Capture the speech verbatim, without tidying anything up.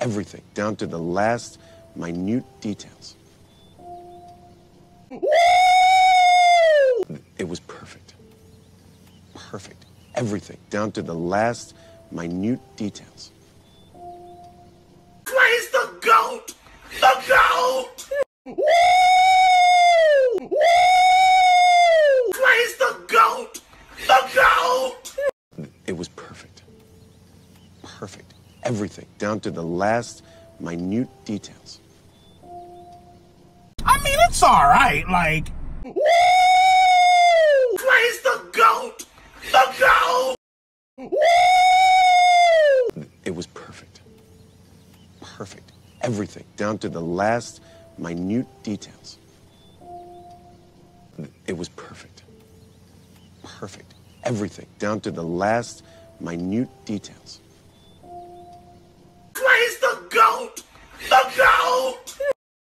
everything, down to the last minute details. It was perfect. Perfect. Everything, down to the last minute details. Clay's the GOAT! The GOAT! Woo! Woo! Clay's the GOAT! The GOAT! It was perfect. Perfect. Everything, down to the last minute details. I mean, it's alright, like... Woo! Clay's the GOAT! The GOAT! Woo! It was perfect. Perfect. Everything, down to the last minute details. It was perfect. Perfect. Everything, down to the last minute details.